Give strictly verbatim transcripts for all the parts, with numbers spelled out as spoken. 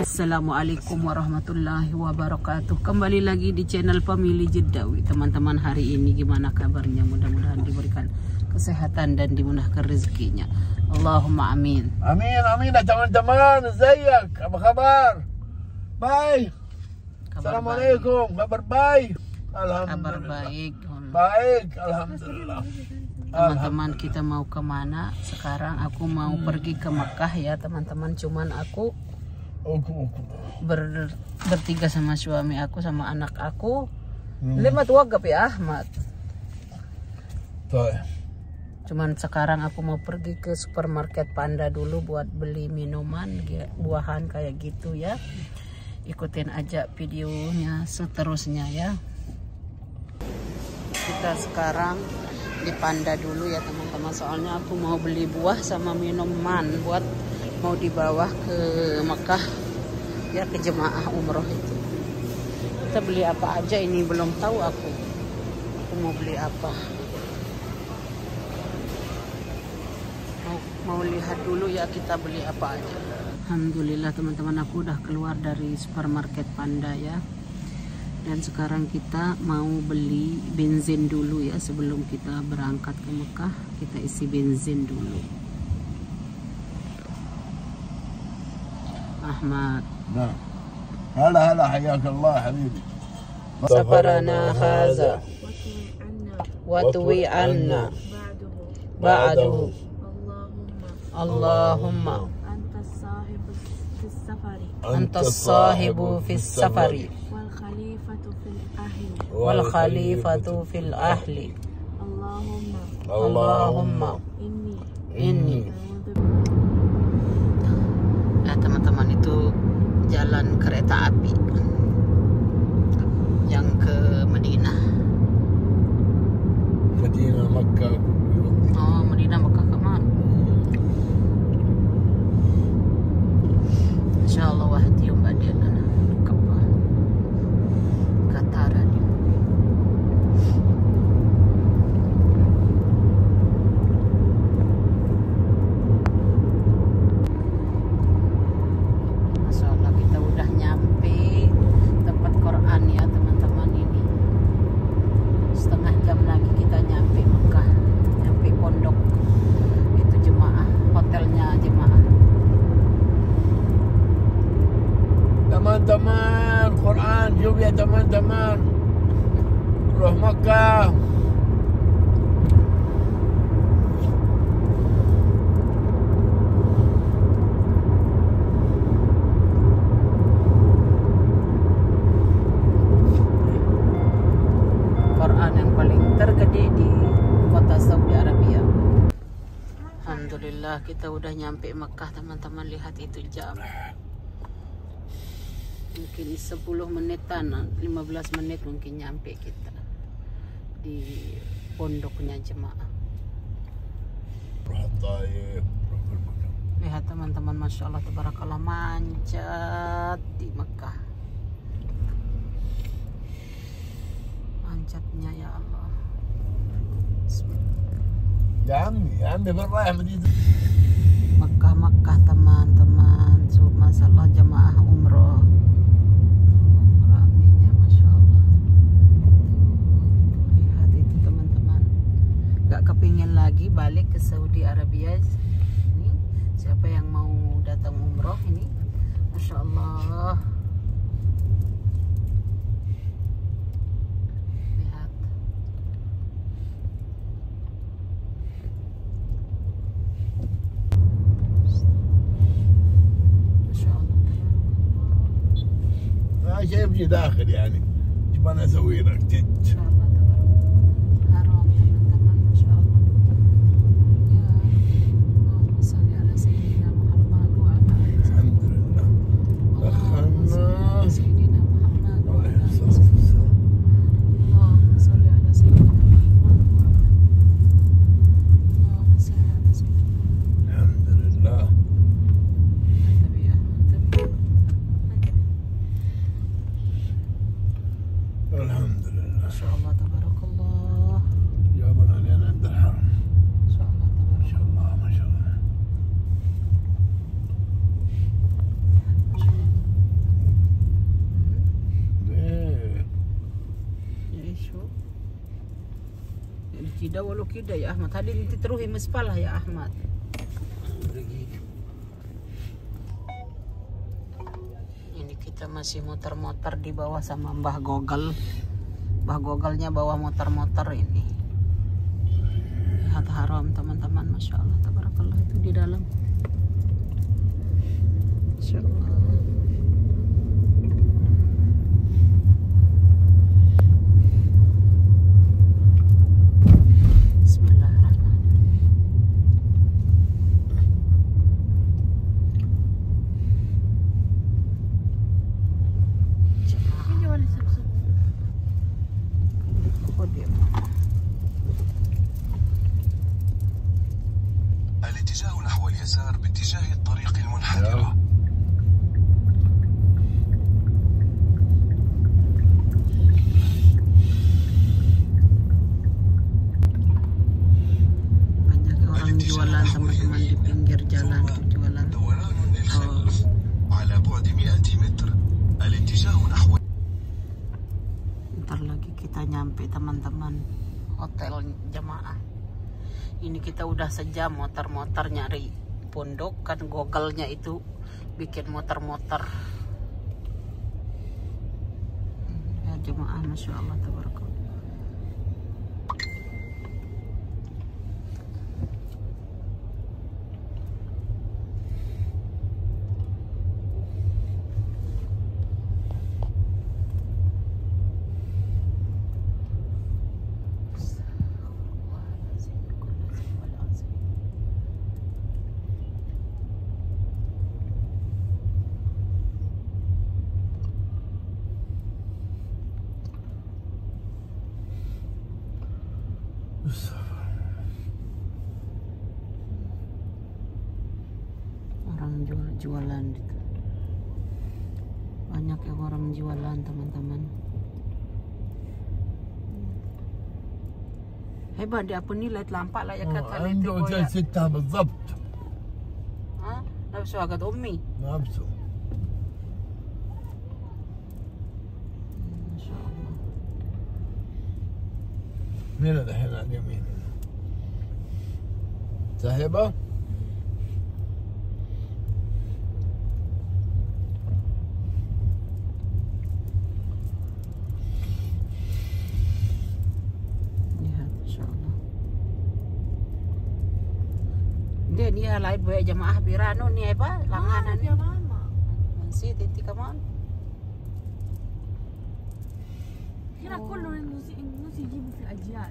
Assalamualaikum warahmatullahi wabarakatuh. Kembali lagi di channel Family Jeddawi. Teman-teman, hari ini gimana kabarnya? Mudah-mudahan diberikan kesehatan dan dimudahkan rezekinya. Allahumma amin. Amin amin ya teman-teman. Zayak, apa kabar? Baik. Assalamualaikum. Kabar baik. Kabar Alhamdulillah. baik. Baik, alhamdulillah. Teman-teman, kita mau kemana sekarang? Aku mau hmm. pergi ke Mekah ya teman-teman. Cuman aku ber, bertiga sama suami aku sama anak aku. hmm. Lima wagap ya Ahmad. Tuh. Cuman sekarang aku mau pergi ke supermarket Panda dulu buat beli minuman, buahan kayak gitu ya. Ikutin aja videonya seterusnya ya. Kita sekarang di Panda dulu ya teman-teman, soalnya aku mau beli buah sama minuman buat mau dibawa ke Mekah ya, ke jemaah umroh itu. Kita beli apa aja ini belum tahu aku. Aku mau beli apa? Mau, mau lihat dulu ya kita beli apa aja. Alhamdulillah teman-teman, aku udah keluar dari supermarket Panda ya. Dan sekarang kita mau beli bensin dulu ya, sebelum kita berangkat ke Mekah. Kita isi bensin dulu. Ahmad. Nah. Hala hala hayakallah habibi. Safarana haza wa tuwi anna ba'duhu. Allahumma antas sahibu fis safari wal khalifatu fil ahli. Allahumma Allahumma inni inni. Nah teman-teman, itu jalan kereta api yang ke Madinah. Madinah Makkah. Oh, Madinah Makkah kemana? Insyaallah wahdi yom badana kapal Qatar. Masyaallah, kita udah nyampe tempat Quran ya teman-teman. Ini setengah jam lagi kita nyampe Mekah, nyampe pondok itu jemaah, hotelnya jemaah. Teman-teman, Quran, jom ya teman-teman. Roh Makkah. Quran yang paling tergede di kota Saudi Arabia. Alhamdulillah kita udah nyampe Mekah teman-teman. Lihat itu jam. Mungkin sepuluh menitan, lima belas menit mungkin nyampe kita di pondoknya jemaah. Lihat teman-teman, Masya Allah tabarakallah, manjat di Mekah. Manjatnya ya Allah. Ya Ammi, ya Ammi berrah Madinah. Mekah Mekah teman-teman, masalah jemaah umroh. Gak kepingin lagi balik ke Saudi Arabia. Ini siapa yang mau datang umroh ini, Masya Allah. Lihat. Masya Allah. ما شايفني داخل يعني جبنا اسوي لك تج. Masya Allah. kida walau kida ya Ahmad. Tadi nanti terus mespalah ya Ahmad. Ini kita masih muter-muter di bawah sama Mbah Gogel. Mbah Gogelnya bawa motor-motor ini. Lihat haram teman-teman, masya Allah, tabarakallah, itu di dalam. Masya Allah. الاتجاه نحو اليسار باتجاه الطريق المنحدرة. Banyak orang jualan teman-teman di pinggir jalan, jualan. دوران للخلف على بعد مئة متر الاتجاه نحو. Ntar lagi kita nyampe teman-teman hotel jemaah. Ini kita udah sejam motor-motor nyari pondok, kan Gogelnya itu bikin motor-motor. Ya jemaah, masya Allah, tabarakallah. Orang jual jualan gitu. Banyak yang orang jualan teman-teman. Hebat dia, apa nih lihat lampak lah ya kata lihat عنده زي ستة بالضبط. ها نفسه حقت امي نفسه. ما شاء الله. هنا الحين على اليمين. صاحبه؟ Lihat, masya Allah. Dia dia lain buat jemaah Birano nih apa langanan ya mama. Masih titik kaman. هنا كله الناس الناس يجيبوا في الأجيال.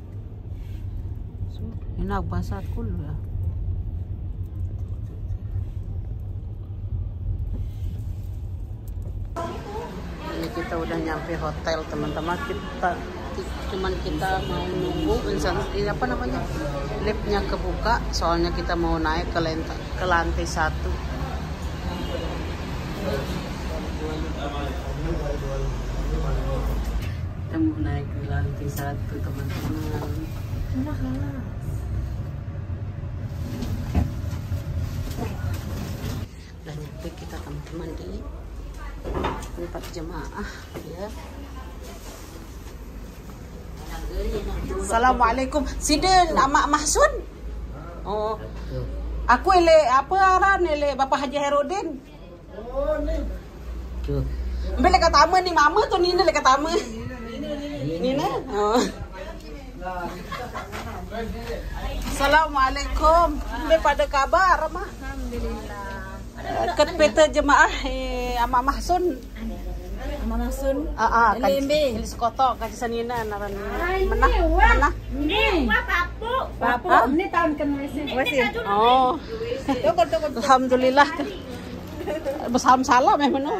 Ini basat kul ya. Ini kita udah nyampe hotel teman-teman. Kita cuman kita mau nunggu ini apa namanya, liftnya kebuka, soalnya kita mau naik ke lantai ke lantai satu. Kita mau naik ke lantai satu teman-teman. Udah nyampe kita teman-teman di tempat jemaah ya. Assalamualaikum. Siden Amak Mahsun. Oh. Aku ele apa aran ele Bapak Haji Herudin. Oh ni. Tuh. Mbele katama ni mama tu ni le katama. Ni na. Oh. Assalamualaikum. Mbele pada kabar mah. Alhamdulillah. Ket peta jemaah eh, Amak Mahsun. Manasun. Ah ah, kan Limbe. Ilis koto kan sanina naran. Menah, menah. Ini. Papu. Papu. Ini tahun ke Malaysia. Oh. Alhamdulillah. Bersam salam eh menu.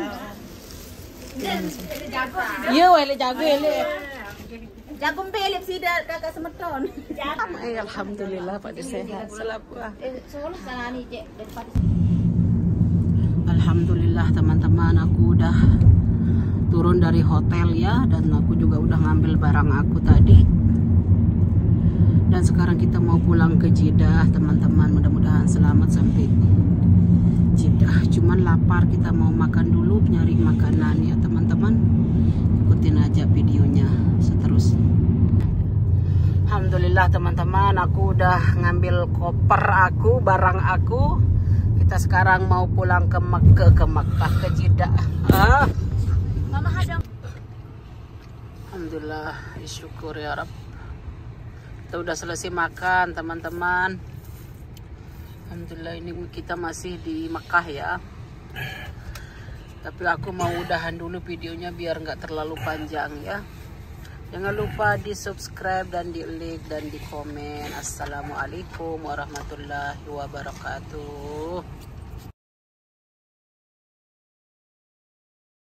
Iya, wele jago ele. Jagung pelip sida kakak semeton. Eh, alhamdulillah pada sehat selaku. Eh, soalnya sana nih, Cek, daripada Alhamdulillah teman-teman, aku udah turun dari hotel ya, dan aku juga udah ngambil barang aku tadi, dan sekarang kita mau pulang ke Jeddah teman-teman. Mudah-mudahan selamat sampai Jeddah. Cuman lapar, kita mau makan dulu, nyari makanan ya teman-teman. Ikutin aja videonya seterusnya. Alhamdulillah teman-teman, aku udah ngambil koper aku, barang aku. Kita sekarang mau pulang ke Mekah, ke Mekah, ke Jeddah. Ah. Mama hadang. Alhamdulillah, syukur ya Rabb. Kita udah selesai makan teman-teman. Alhamdulillah, ini kita masih di Mekah ya. Tapi aku mau udahan dulu videonya biar nggak terlalu panjang ya. Jangan lupa di subscribe dan di like dan di komen. Assalamualaikum warahmatullahi wabarakatuh.